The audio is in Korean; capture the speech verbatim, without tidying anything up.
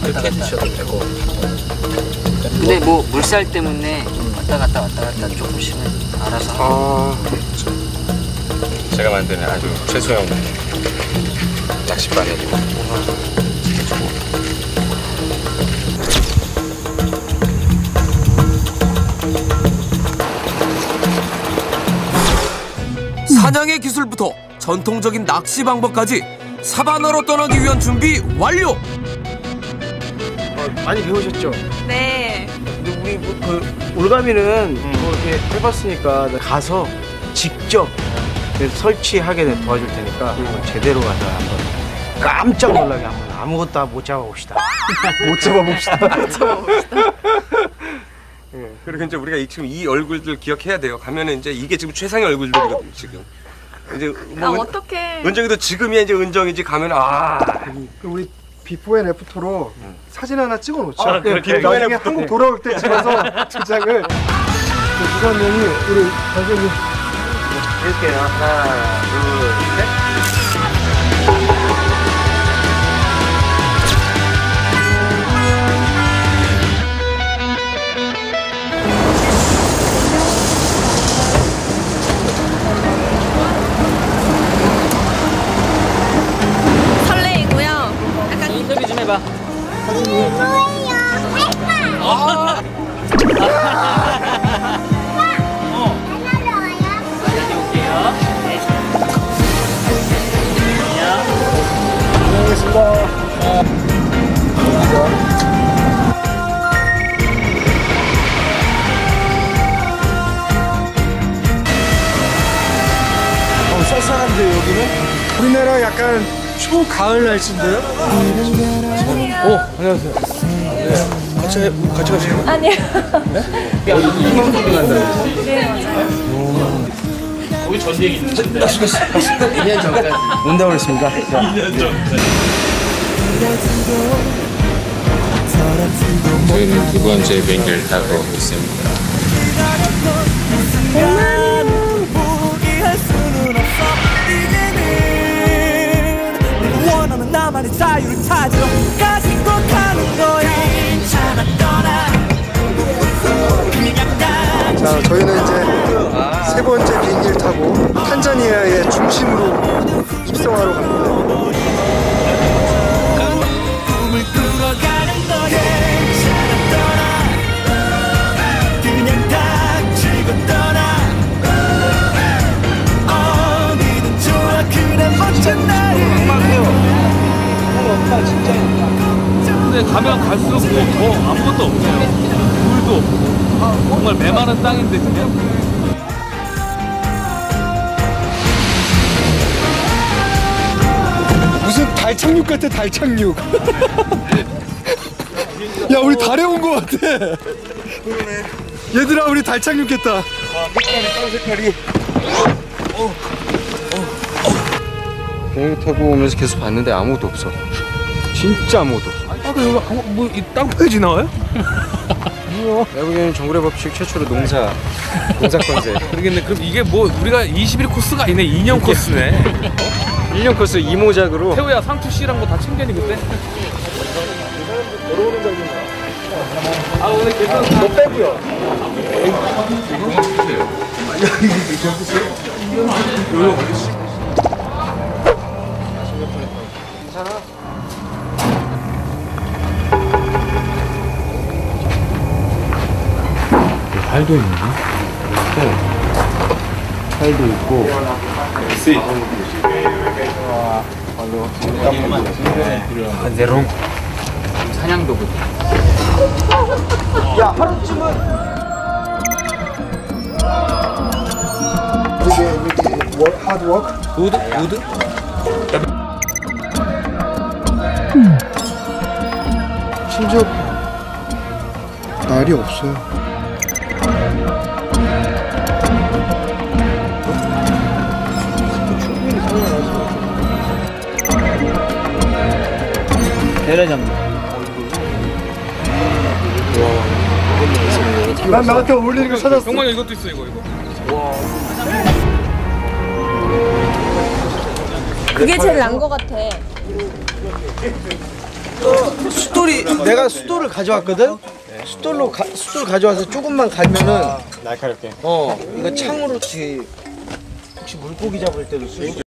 그렇게 드셔도 되고. 근데 뭐 물살 때문에 왔다 갔다 왔다 갔다 조금씩은 알아서 아, 제가 만드는 아주 최소형 낚싯바늘이고 사냥의 기술부터 전통적인 낚시 방법까지 사바나로 떠나기 위한 준비 완료! 어, 많이 배우셨죠? 네. 근데 우리 뭐, 그 올가미는 음. 뭐 이렇게 해봤으니까 가서 직접 설치하게 도와줄 테니까 음. 제대로 가서 한번 깜짝 놀라게 한번 아무것도 못 잡아봅시다. 못 잡아봅시다. 못 잡아봅시다. 예, 그리고 이제 우리가 지금 이 얼굴들 기억해야 돼요. 가면은 이제 이게 지금 최상의 얼굴들이거든요. 지금 이제 아, 뭐 어떡해. 은정이도 지금이야 이제 은정이지 가면 아 우리 비포 앤 애프터로 음. 사진 하나 찍어놓죠. 아, 네, 비포 앤 애프터 한국 돌아올 때 찍어서 두 장을 부관님이 우리 선생님 해줄게요. 하나, 둘, 셋. 설레이고요. 약간 인터뷰 좀 해봐. 어, 쌀쌀한데 여기는? 우리나라 약간 초가을 날씨인데요? 안녕하세요. 어, 안녕하세요. 네, 같이 같이 가시는 거예요? 아니요. 네? 이만 소리난다. 네, 맞아요. 거기 전쟁 있는데 이 년 전까지 온다고 그랬습니다. 이 년 전까지. 저희는 두 번째 비행기를 타고 있습니다. 나만의 자유를 찾으러 가지고 가는 거야. 자, 저희는 이제 세 번째 비행기를 타고 탄자니아의 중심으로 입성하러 갑니다. 꿈을 꾸어가는 거야. 그냥 닥치고 떠나. 어디든 좋아. 그래 멋진 날이. 근데 가면 갈수록 뭐 더 아무것도 없네요. 물도 정말 메마른 땅인데 그냥. 무슨 달 착륙 같아, 달 착륙. 야, 우리 달에 온 거 같아. 얘들아, 우리 달 착륙했다. 와, 색깔이 땅 색깔이. 비행기 타고 오면서 계속 봤는데 아무것도 없어. 진짜 아무것도 없어. 아까 여기 뭐이 땅파지 나와요? 외국인은 정글의 법칙 최초로 농사 농사권제. 모르겠네. 그럼 이게 뭐 우리가 이십 일 코스가 아니네. 이 년 코스네. 일 년 코스 이모작으로. 태우야 상투 씨랑 거 다 챙겨니 그때? 아 오늘 괜찮다. 너 빼고요. 팔도 있네. 네. 팔도 있고. 반대로 사냥도구. 야, 하루쯤은 이게 이게 하드 워크? 우드? 우드? 심지어 날이 없어요. 내려잡는. 난 나한테 어울리는 거 찾았어. 정말 이것도 있어 이거 이거. 그게 제일 난 거 같아. 수도 숫돌이 내가 숫돌을 가져왔거든. 숫돌로 가, 숫돌 가져와서 조금만 갈면은 날카롭게. 어 이거 창으로 혹시 혹시 물고기 잡을 때도 쓰.